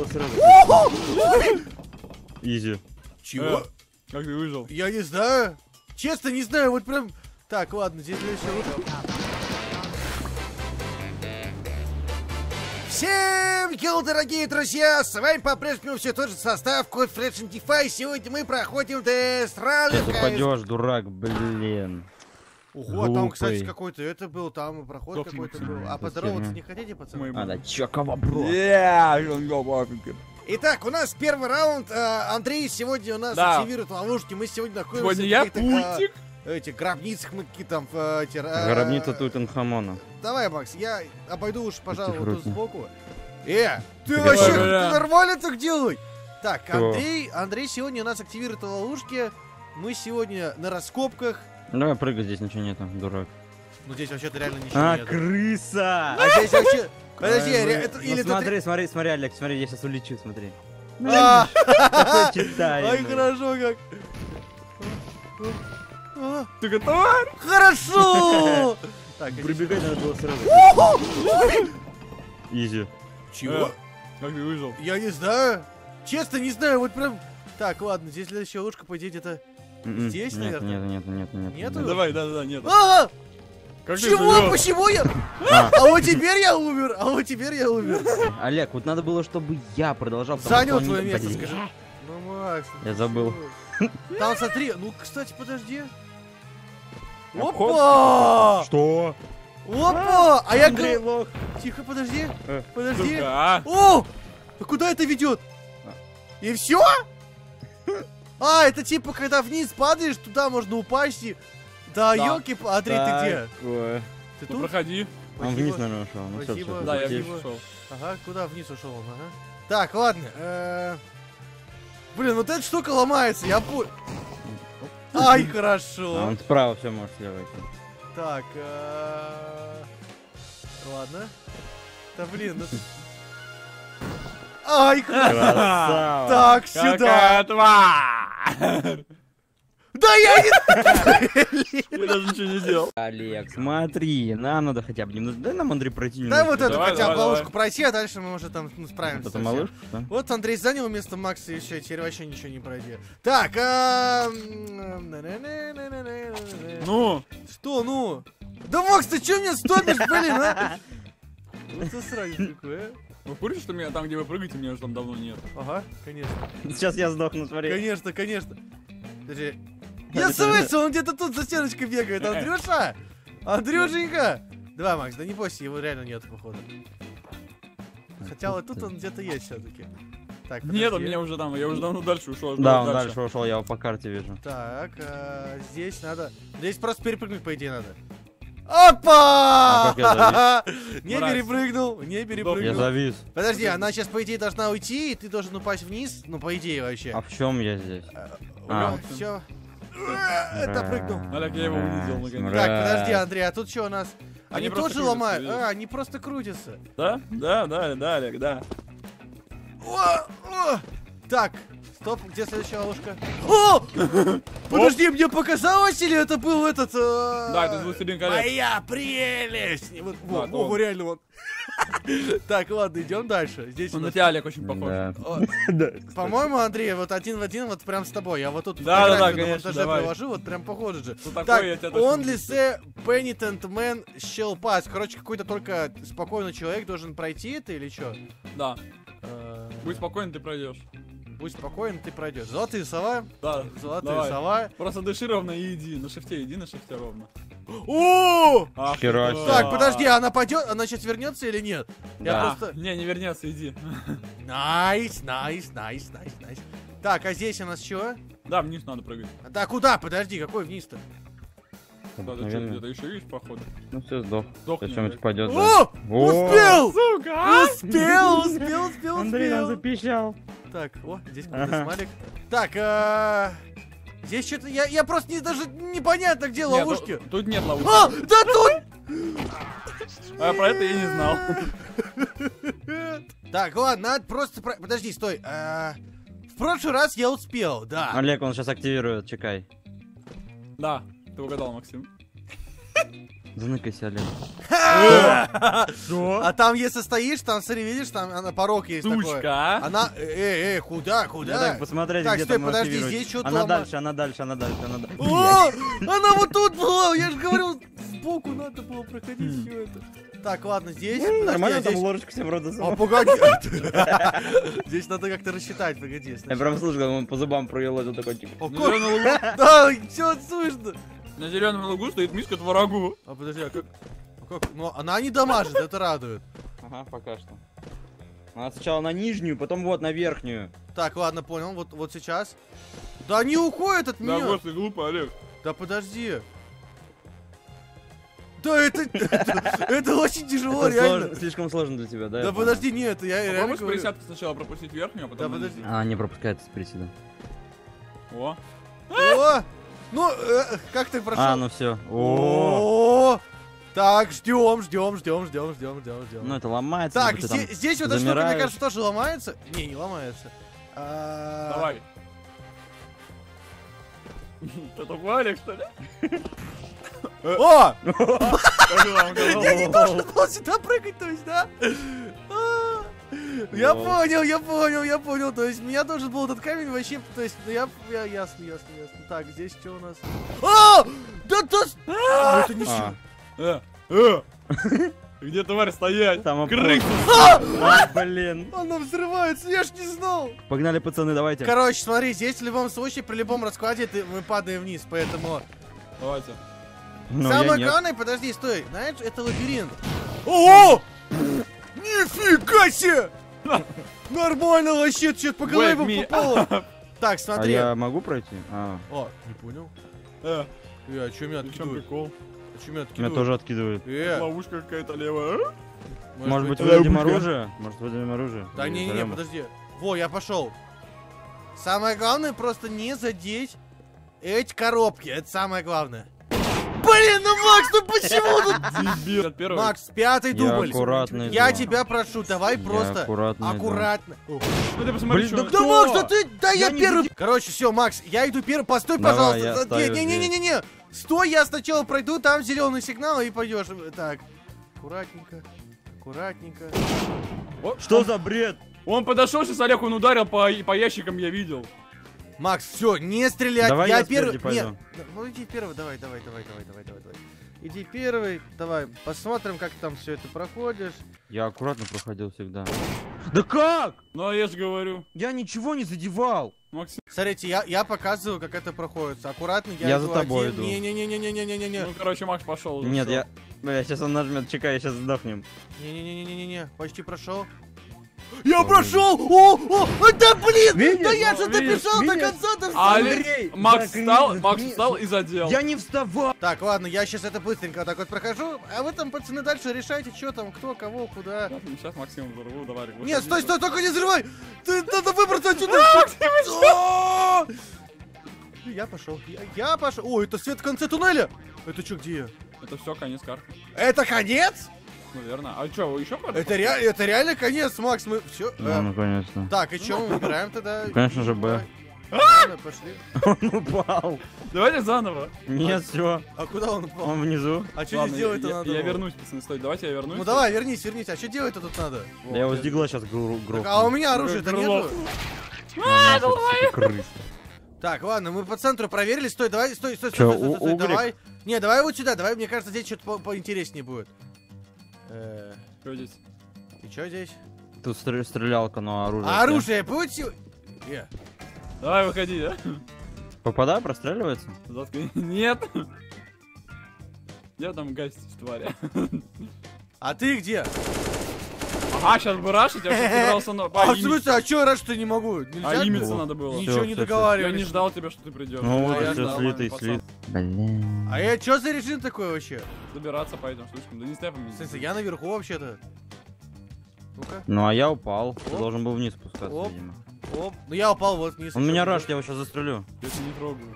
было сразу. Изи. Чего? Как ты выжил? Я не знаю. Честно, не знаю, вот прям... Так, ладно, здесь следующая лучше. Всем йоу, дорогие друзья! С вами по-прежнему все тот же состав Код Fresh and DeFi. Сегодня мы проходим тест раунд. Ты упадешь, дурак, блин. Ого, а там, кстати, Глупый. какой-то это был, там проход Топ какой-то Максим. был. А Это поздороваться херня. не хотите, пацаны? А, да чё, кого, бро? Итак, у нас первый раунд. Андрей сегодня у нас Да. активирует ловушки. Мы сегодня находимся Сегодня в я каких-то, пультик. этих гробницах, мы какие там... Гробница Тутанхамона. Давай, Макс, я обойду уж, пожалуй, вот тут Тихо, сбоку. Ты Ты вообще, ты бля. нормально так делай? Так, Кто? Андрей сегодня у нас активирует ловушки. Мы сегодня на раскопках. Давай прыгай, здесь ничего нету, дурак. Ну здесь вообще-то реально ничего А, нет. крыса! А здесь вообще... Подожди, Ой, это, ну или это смотри, Олег, смотри, я сейчас улечу, смотри. А, Такой читаемый. Ай, хорошо как. А, Ты готов? Хорошо! Так, Прибегать надо было сразу. Изи. чего? Как ты выжил? Я не знаю. Честно, не знаю, вот прям... Так, ладно, здесь следующая ловушка, по идее, это... Здесь, нет, наверное? нет. Нету? Давай, да, нет. А! Как ты Чего? живёшь? Почему я? А, А вот теперь я умер! А вот теперь я умер! Олег, вот надо было, чтобы я продолжал. потому Занял что твое они- место, Блин. скажи. Ну, Макс, ну Я ты забыл. чего? Там смотри, ну, кстати, подожди. Обход. Опа! Что? Опа! А я... Андрей лох. Тихо, подожди. Э. Подожди. Сука, а? О! А куда это ведет? И все? А, это типа, когда вниз падаешь, туда можно упасть и... Да, Да. елки, Андрей, ты где? Такое. Ты Ну тут? проходи. Он вниз, наверное, ушел. Ну, всё, Спасибо. всё, Да, я здесь. вниз ушел. Ага, куда вниз ушел он, ага. Так, ладно. Блин, вот эта штука ломается, я понял. Ай, А хорошо. он справа, все, может, слева идти. Так, ладно. Да блин, ну... Ай, хорошо. Красава. Так, сюда. Какая тварь! Да я не... Я даже ничего не делал. Олег, смотри, нам надо хотя бы немного. Дай нам, Андрей, пройти Дай немножко. вот эту Давай, хотя бы давай, ловушку давай. пройти, а дальше мы уже там справимся. Вот со это всем. малышка, да? Вот Андрей занял место Макса и все, теперь вообще ничего не пройдет. Так, Ну, что, ну? Да, Макс, ты че меня стопишь, блин, а? Вот засранец такой, а? вы в курсе, что меня там, где вы прыгаете, меня уже там давно нет? Ага, конечно. Сейчас я сдохну, смотри. Конечно, конечно. Подожди. Я слышу, он где-то тут за стеночкой бегает. Андрюша! Андрюшенька! Давай, Макс, да не бойся, его реально нет, походу. Хотя вот тут он где-то есть все-таки. Так, Нет, он подожди. меня уже там, я уже давно дальше ушел. Да, он дальше ушел, я его по карте вижу. Так, здесь надо... Здесь просто перепрыгнуть, по идее, надо. Опа! А как я Не Мразь. перепрыгнул, не Я перепрыгнул. завис. Подожди, она сейчас, по идее, должна уйти, и ты должен упасть вниз. Ну, по идее, вообще. А в чем я здесь? А. Все. Это прыгнул. Олег, я его унизил наконец. Так, подожди, Андрей, а тут что у нас? Они просто тоже крутятся, ломают? видишь? А, они просто крутятся. Да? Да, Олег, да. О! Так, стоп, где следующая ловушка? О! Подожди, мне показалось, или это был этот... Да, это «Властелин колец». Моя прелесть! Вот, Да, это он. реально вот. Так, ладно, идем дальше. Здесь у Он на нас... тебя, Олег, очень похож. Да. О, Да, По-моему, Андрей, вот один в один, вот прям с тобой. Я вот тут Да, фотографию на конечно, монтаже давай. приложу, вот прям похоже же. Что такое, Так, я тебя точно only не say penitent man shall pass. Короче, какой-то только спокойный человек должен пройти это или что? Да. Будь спокоен, ты пройдешь. Будь спокоен, ты пройдешь. Золотые сова, Да. золотые Давай. сова. Просто дыши ровно и иди. На шифте иди, на шифте ровно. О! Ах, Хера да. себе. Так, подожди, она пойдет, она сейчас вернется или нет? Я Да. просто... Не вернется, иди. Найс. Так, а здесь у нас что? Да, вниз надо прыгать. Да куда? Подожди, какой вниз-то? Да, ты что, Наверное. где-то еще видишь, походу? Ну все, сдох. Сдохни, Сейчас что-нибудь Олег. пойдет. О! Успел! Сука! Успел. Андрей нам запищал. Так, о, здесь какой-то Ага. смайлик. Так, здесь что-то... Я просто даже непонятно, где Нет, ловушки. тут нет ловушки. А, да тут! А про это я не знал. Так, ладно, надо просто... Подожди, стой. В прошлый раз я успел, да. Олег, он сейчас активирует, чекай. Да, ты угадал, Максим. Заныкайся, Олег. А там, если стоишь, там, смотри, видишь, там порог есть такой. Сучка, а? Она... куда, Я куда? так посмотреть, Так, где стой, там подожди, активировать. здесь что-то Она ломает. дальше, она дальше, она дальше, она дальше. О, она вот тут была, я же говорил, сбоку надо было проходить все это. Так, ладно, здесь, подожди, Нормально а там здесь... ложечку себе в рот А, засунул. погоди. Здесь надо как-то рассчитать, погоди. Я сначала. прям слышал, как он по зубам проелозил такой, типа. О, На как? зеленом лугу, Да, все слышно. на зеленом лугу стоит миска творогу. А подожди, а как? Ну, она не дамажит, это радует. Ага, пока что. Надо сначала на нижнюю, потом вот на верхнюю. Так, ладно, понял, вот сейчас. Да не уходит от Да, меня. господи, глупо, Олег. Да подожди. Да это очень тяжело, Это реально. слишком сложно для тебя, да? Да подожди, нет, я реально Попробуй с говорю. присядкой сначала пропустить верхнюю, а потом Да на подожди. нижнюю. А, не пропускается с приседа. О, О, ну, как ты прошел? А, ну все. О, О, так, ждем. ну это ломается. Так, либо ты там здесь вот эта штука, мне замираешь. кажется, тоже ломается. Не ломается. давай. Это Валик, что ли? О! Скажи вам, Я не должен был сюда прыгать, то есть, да? А, Я понял. То есть, меня должен был этот камень вообще, то есть, ну ясно. Так, здесь что у нас? А! Да это не А, сильно. Где тварь стоять? Там Крыса! а, блин. Она взрывается, я ж не знал. Погнали, пацаны, давайте. Короче, смотри, здесь в любом случае, при любом раскладе мы падаем вниз, поэтому... Давайте. Ну, я Самое нет. главное, подожди, стой, знаешь, это лабиринт. О! Нифига себе! Нормально вообще, что-то по голове Wake me попало. Так, А смотри. я могу пройти? А, О, не понял. Э, А что меня в чем откидывают? прикол? А что меня меня откидывают? тоже откидывает. Ловушка какая-то левая. Может быть, это- выдадим оружие? Может, выдадим оружие? Да Или не-не-не, прямо? подожди. Во, я пошел. Самое главное просто не задеть эти коробки. Это самое главное. Блин, ну Макс, ну почему тут? Дебил. Первый. Макс, пятый Я дубль. аккуратно Я иду. тебя прошу, давай Я просто аккуратно иду. аккуратно. О. Ну ты посмотри, Блин, что... да Да, Кто? Макс, да ты, да я не первый. видел. Короче, все, Макс, я иду первый. Постой, Давай, пожалуйста. я Да, стою Не-не-не-не-не. Стой, я сначала пройду, там зеленый сигнал и пойдешь. Так, аккуратненько. Что за бред? Он подошел, сейчас Олег, он ударил по ящикам, я видел. Макс, все, не стрелять. Давай я я первый. спереди пойду. Нет, ну иди первый, давай. Иди первый, давай, посмотрим, как там все это проходишь. Я аккуратно проходил всегда. Да как? Ну, я же говорю. Я ничего не задевал. Максим, Смотрите, я показываю, как это проходит. Аккуратно, я Я иду за тобой один. иду. Не-не-не-не-не-не-не. ну, короче, Макс пошел. уже, Нет, всё. я... Бля, сейчас он нажмет, чекай, сейчас сдохнем. Не-не-не-не-не-не. Почти прошел. Я прошел! О, да блин! Видишь? Да я же Видишь? добежал до Видишь? конца, да А всё. Олег- Макс закрыл, встал и задел. Я не вставал. Так, ладно, я сейчас это быстренько так вот прохожу, а вы там, пацаны, дальше решайте, что там, кто, кого, куда. Сейчас Максим взорву, давай. Нет, стой, только не взрывай! Ты надо выбраться отсюда! О! Я пошел, я пошел. О, это свет в конце туннеля! Это что, где я? Это все, конец карты. Это конец? Наверное. А что, еще карта? Это реально конец, Макс, мы все. Ну, наконец-то. Так, и что мы выбираем тогда? Конечно же, Б. Ладно, пошли. Он упал. Давайте заново. Нет, все. А куда он упал? Он внизу. А что Ладно, здесь делать-то я надо? Я было? вернусь, пацаны, стой, давайте я вернусь. Ну давай, вернись. А что делать-то тут надо? Я его с дигла сейчас Так, грохну. а у меня оружия-то Крылов. нету. Крыса. Так, ладно, мы по центру проверили. Стой, давай, стой, Чё, угрик? давай. Не, давай вот сюда, давай, мне кажется, здесь что-то поинтереснее будет. Что здесь? И что здесь? Тут стрелялка, но оружие. А оружие будет сегодня? Давай, выходи, да? Попадаю, простреливается? Заткни. Нет. Я там гасить тваря. А ты где? Ага, сейчас бы рашить, я вообще собирался на... А в смысле, а чё раньше-то не могу? Нельзя? А имиться было? надо было. Ничего Всё, не всё, Я договаривались. не ждал тебя, что ты придешь. Ну вот, я все ждал, слитый, пацан. слит. Блин. А я чё за режим такой вообще? Собираться пойдем, слишком. Да не степом. В смысле, я наверху вообще-то. Ну-ка. Ну а я упал. Ты Оп. должен был вниз спускаться, Оп. видимо. Оп. Ну я упал вот вниз. Он меня раш, я его сейчас застрелю. Я тебя не трогаю.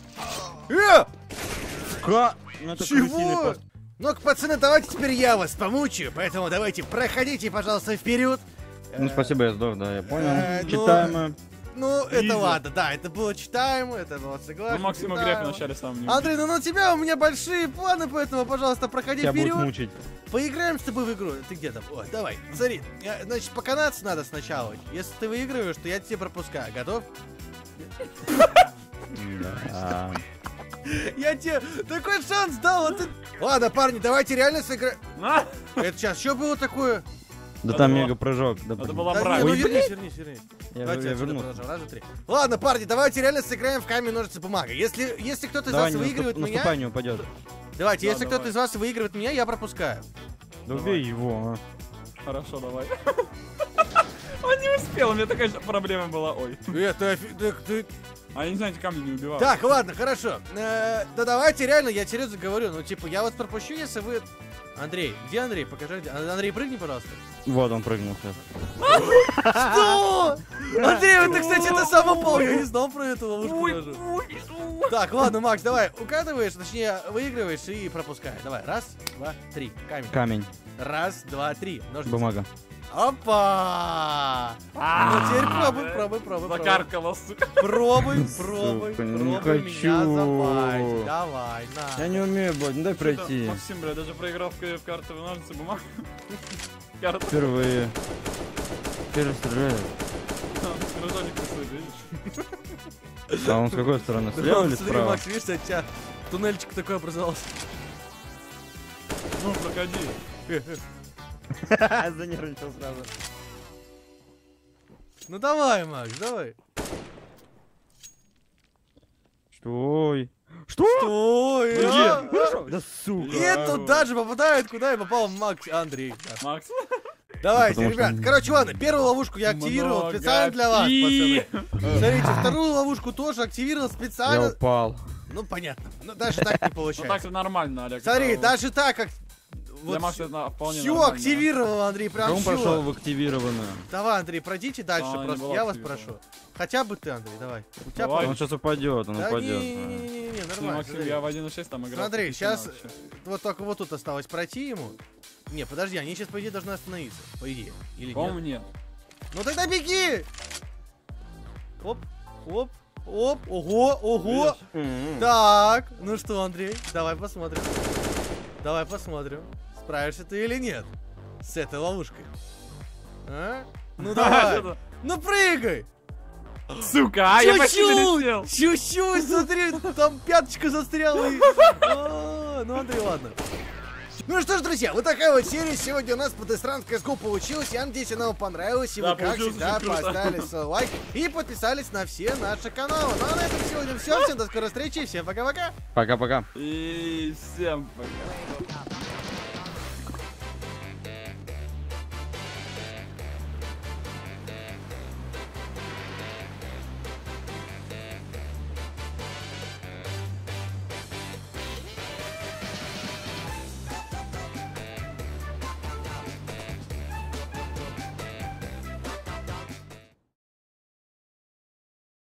Ка? Ну это Чего? крысиный пост. Ну-ка, пацаны, давайте теперь я вас помучаю, поэтому давайте проходите, пожалуйста, вперед. Ну спасибо, я сдох, да, я понял. ну, Читаемо. Ну, это Изи. ладно, да, это было читаемо, это было Ну, согласен. Максима Греф читаемо. вначале сам не Андрей, ну на тебя у меня большие планы, поэтому, пожалуйста, проходи Тебя будут вперед. мучить. Поиграем с тобой в игру. Ты где там? Ой, давай, смотри. Значит, поканаться надо сначала. Если ты выигрываешь, то я тебе пропускаю. Готов? Да. Я тебе такой шанс дал, а ты... Ладно, парни, давайте реально сыграем. А? Это сейчас, что было такое? Да Это там было- мега прыжок. Да, Это блин. была Да, мразь. не, ну Ой, вернись. Я Давайте отсюда вернулся. продолжим. Раз, два, три. Ладно, парни, давайте реально сыграем в камень, ножницы, бумага. Если кто-то из Давай, вас не выигрывает наступай, меня... не упадет. Давайте, Да, если кто-то давай. из вас выигрывает меня, я пропускаю. Да Давай. убей его, Хорошо, давай. Он не успел, у меня такая же проблема была. Ой. Ты... А я не знаю, эти камни не убивал. Так, ладно, хорошо. Да давайте, реально, я серьезно говорю. Ну, типа, я вас пропущу, если вы... Андрей, где Андрей? Покажи, где. Андрей, прыгни, пожалуйста. Вот он прыгнул сейчас. Что? Андрей, это, кстати, это сам упал. Я не знал про эту ловушку даже. Так, ладно, Макс, давай, укатываешь, точнее, выигрываешь и пропускай. Давай, раз, два, три. Камень. Камень, Раз, два, три. Ножницы. бумага. Опа! Ну, теперь пробуй. Закаркала, сука. Пробуй, Сука, не меня хочу. забайтить. Давай, на. Я не умею, блядь, ну дай пройти. Максим, бля, даже проиграл в карты, в ножницы, бумагу. Карта. Впервые. Теперь стреляет. Кружочек рисует, видишь? А он с какой стороны? Слева или Смотри, справа? Макс, видишь, у тебя туннельчик такой образовался. Ну, проходи. Занервничал сразу. Ну давай, Макс, давай. Что? Что? Ой, Ну, а? Хорошо. Да сука. Нет, тут даже попадает, куда я попал, Макс, Андрей. Да. Макс. Давайте, Потому что- ребят. Короче, ладно, первую ловушку я активировал Много специально для вас, пи. пацаны. Смотрите, вторую ловушку тоже активировал Я специально. упал. Ну, понятно. Ну, даже так не Ну получается. так-то нормально, Олег. Смотри, это даже так, как... Для Макса это вполне Все нормально. активировал, Андрей, прям Он всё. пошел в активированную. Давай, Андрей, пройдите дальше А, не просто, была я вас активирована. прошу. Хотя бы ты, Андрей, давай. У тебя Давай. Он сейчас упадет, он Да упадет. не-не-не, Не, нормально. Максим, смотри. я в 1.6 там играл. Смотри, офигенно сейчас вообще. вот только вот тут осталось пройти ему. Не, подожди, они сейчас, по идее, должны остановиться. По идее. Или По-моему, нет? нет. Ну тогда беги! Оп, оп, оп, ого. Видишь? Так, ну что, Андрей, давай посмотрим. Давай посмотрим, справишься ты или нет с этой ловушкой. А? Ну давай, Что-то- ну прыгай! Сука, а я почти долетел. Чуть-чуть, смотри, там пяточка застряла. Ну, Андрей, ладно. Ну что ж, друзья, вот такая вот серия сегодня у нас по Death Stranding CSGO получилась. Я надеюсь, она вам понравилась. И Да, вы, как получилось всегда, очень круто. поставили свой лайк и подписались на все наши каналы. Ну а на этом сегодня все. Всем до скорой встречи. Всем пока-пока. Пока-пока. И всем пока.